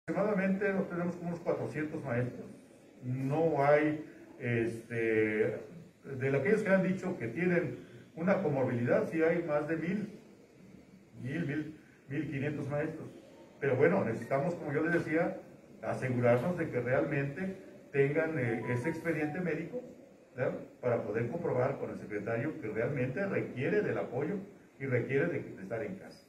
Aproximadamente nos tenemos como unos 400 maestros. No hay, de aquellos que han dicho que tienen una comorbilidad, sí hay más de 1,500 maestros. Pero bueno, necesitamos, como yo les decía, asegurarnos de que realmente tengan ese expediente médico, ¿verdad?, para poder comprobar con el secretario que realmente requiere del apoyo y requiere de estar en casa.